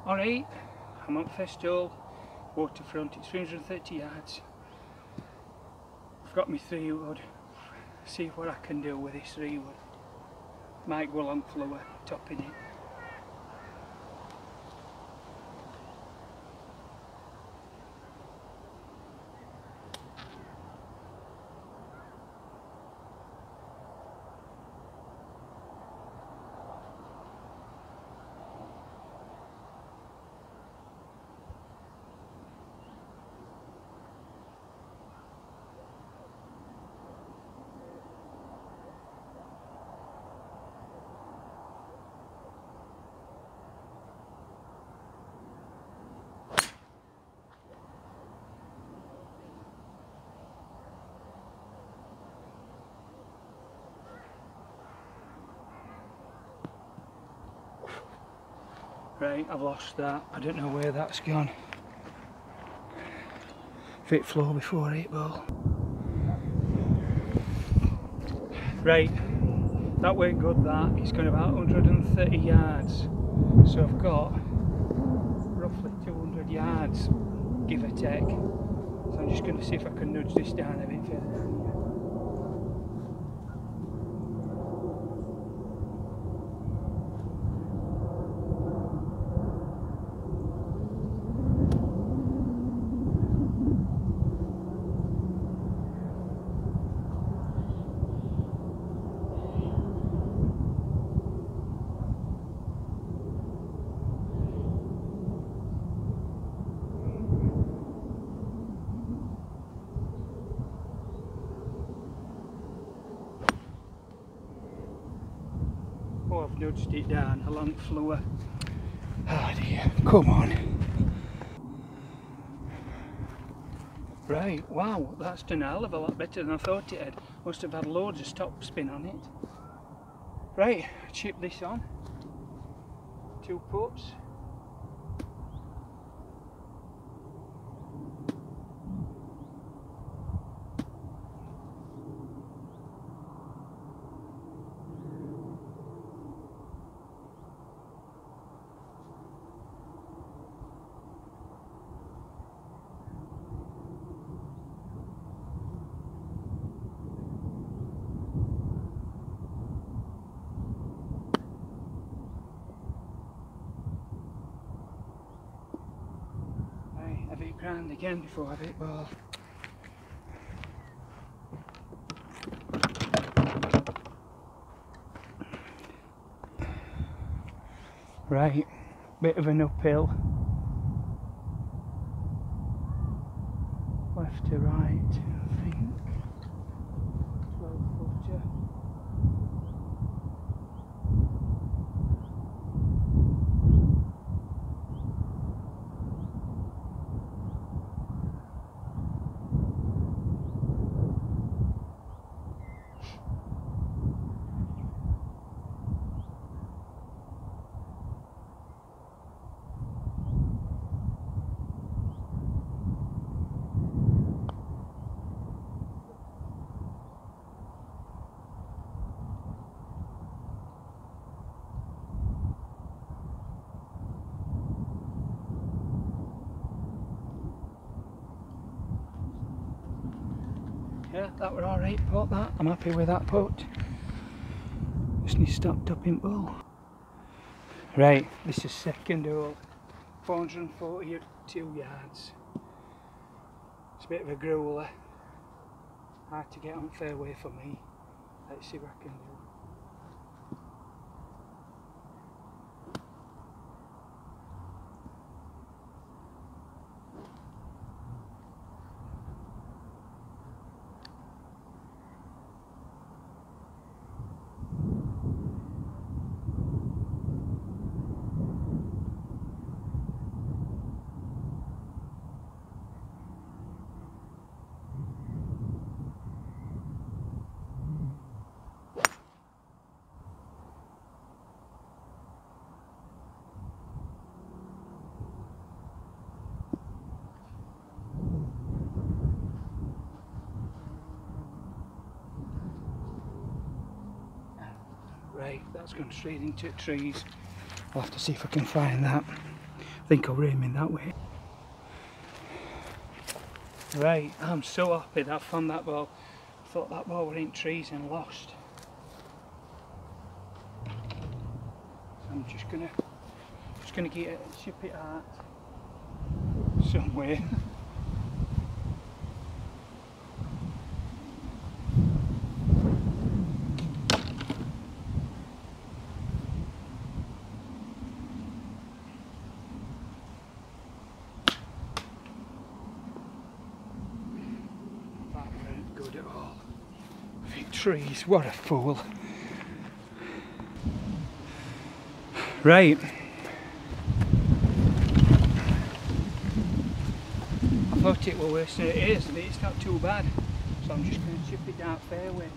Alright, I'm on first hole, waterfront, it's 330 yards. I've got my 3-wood, see what I can do with this 3-wood. Might go along fluor, topping it. Right, I've lost that. I don't know where that's gone. Fit flow before 8 ball. Right, that weren't good that. It's going about 130 yards. So I've got roughly 200 yards, give or take. So I'm just going to see if I can nudge this down a bit further down here. Oh, I've nudged it down along fluor. Oh dear, come on. Right, wow, that's done a hell of a lot better than I thought it had. Must have had loads of stop spin on it. Right, chip this on. 2 puts. Have it ground again before I have it ball. Right, bit of an uphill. Left to right, I think. 12-footer. Yeah, that were alright putt that. I'm happy with that putt. Just need to stop topping ball. Right, this is second hole. 442 yards. It's a bit of a grueler. Hard to get on fairway for me. Let's see what I can do. Right, that's gone straight into trees. I'll have to see if I can find that. think I'll aim in that way. Right, I'm so happy that I found that ball. I thought that ball were in trees and lost. So I'm just gonna ship it out somewhere. Good at all. Trees, what a fool. Right. I thought it were worse than it is, but it's not too bad. So I'm just going to chip it down fairway.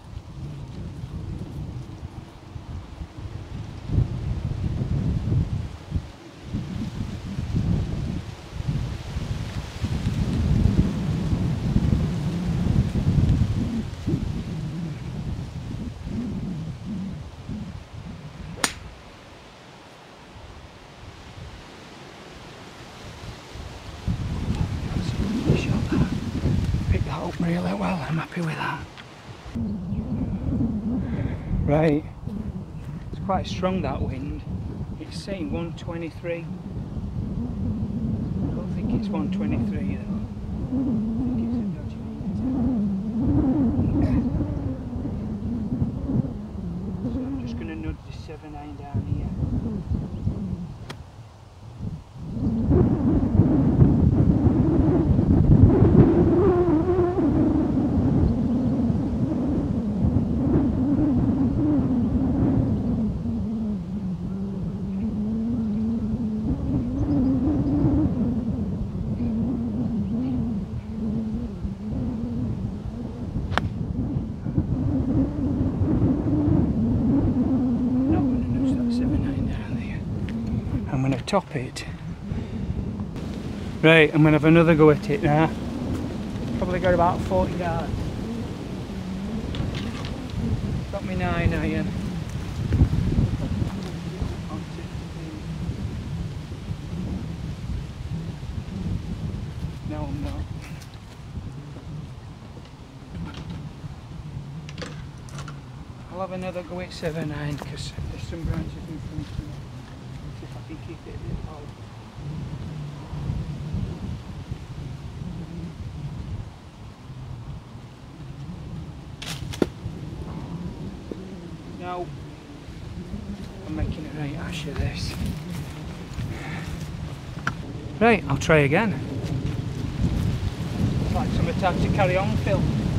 Up really well, I'm happy with that. Right, it's quite strong, that wind. It's saying 123. I don't think it's 123 though. I think it's a dodgy wind. So I'm just going to nudge the 7-9 down here. I'm going to top it. Right, I'm going to have another go at it now. Probably got about 40 yards. Got me 9 iron. No, I'm not. I'll have another go at 7-9 because there's some branches in front of me. See if I can keep it a bit low. No, I'm making a right hash of this. Right, I'll try again. It's like some time to carry on, Phil.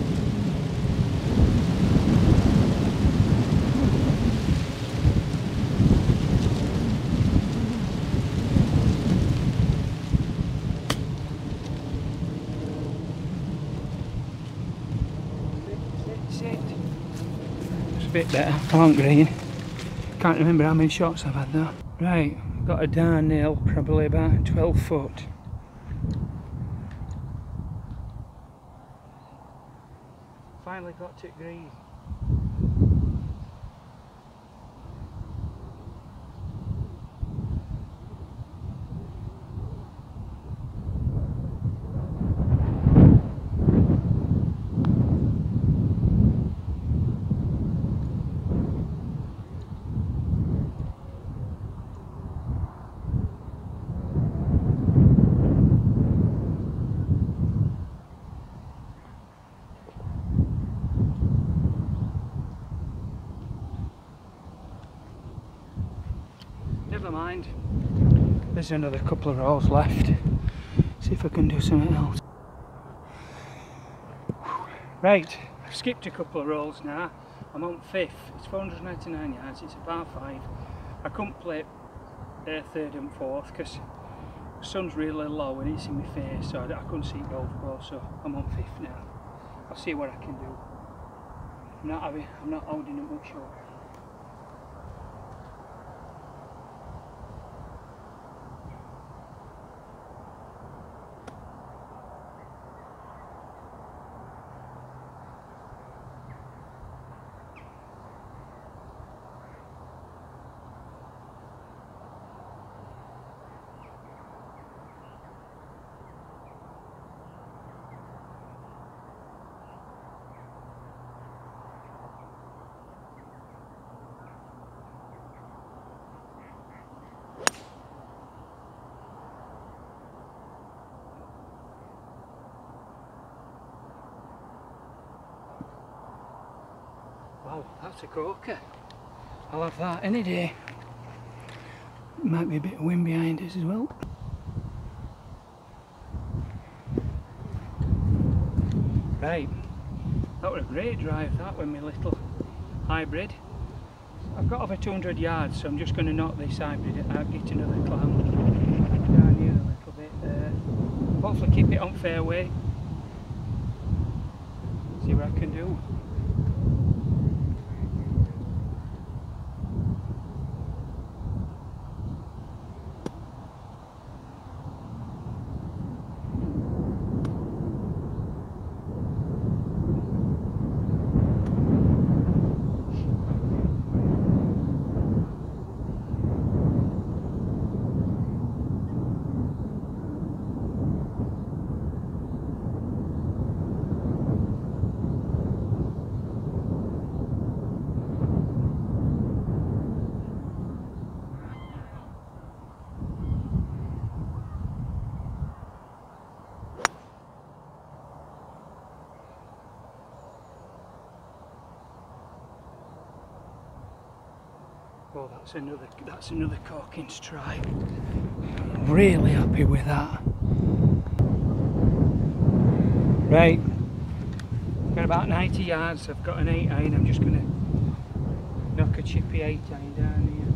It's a bit better. I want green. Can't remember how many shots I've had though. Right, got a downhill, probably about 12 foot. Finally got to green. Never mind. There's another couple of rolls left. See if I can do something else. Right, I've skipped a couple of rolls now. I'm on 5th. It's 499 yards. It's a par 5. I couldn't play 3rd and 4th because the sun's really low and it's in my face, so I couldn't see both balls. So I'm on 5th now. I'll see what I can do. I'm not holding it much up. That's a corker. I'll have that any day. Might be a bit of wind behind us as well. Right, that was a great drive that with my little hybrid. I've got over 200 yards, so I'm just going to knock this hybrid out, get another climb down here a little bit. Hopefully keep it on fairway. See what I can do. Oh, that's another corking strike. I'm really happy with that. Right, got about 90 yards. I've got an 8 iron. I'm just going to knock a chippy 8 iron down here.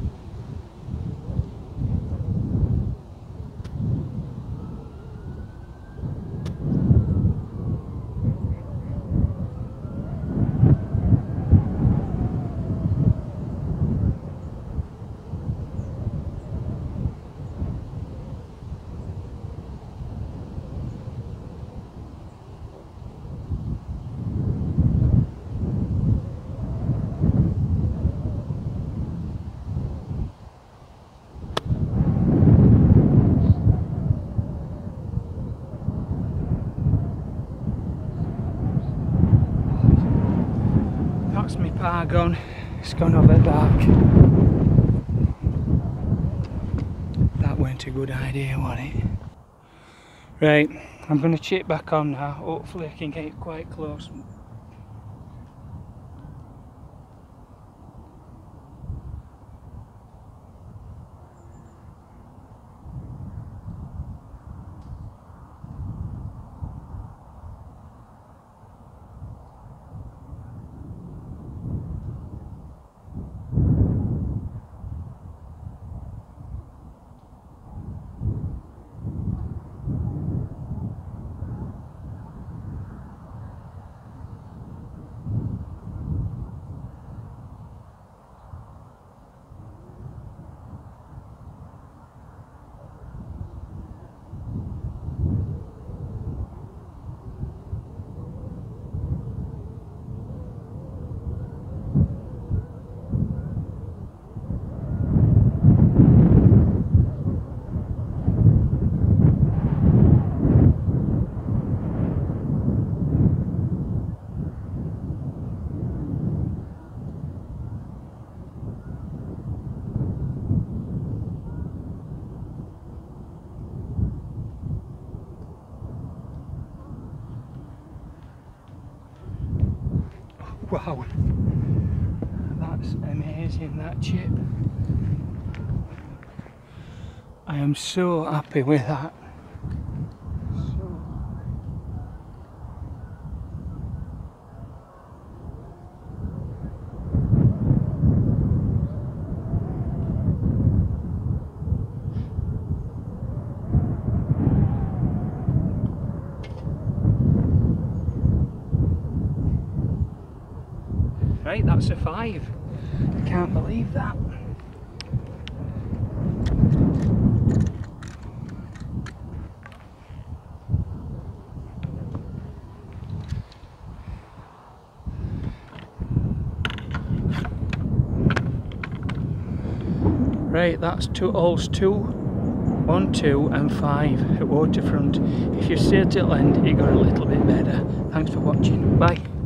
That's my par gone. It's gone over dark. That weren't a good idea, was it? Right, I'm going to chip back on now. Hopefully I can get it quite close. Wow, that's amazing, that chip. I am so happy with that. Right, that's a 5. I can't believe that. Right, that's holes 2, 1, 2 and 5 at Waterfront. If you stayed till the end, it got a little bit better. Thanks for watching. Bye.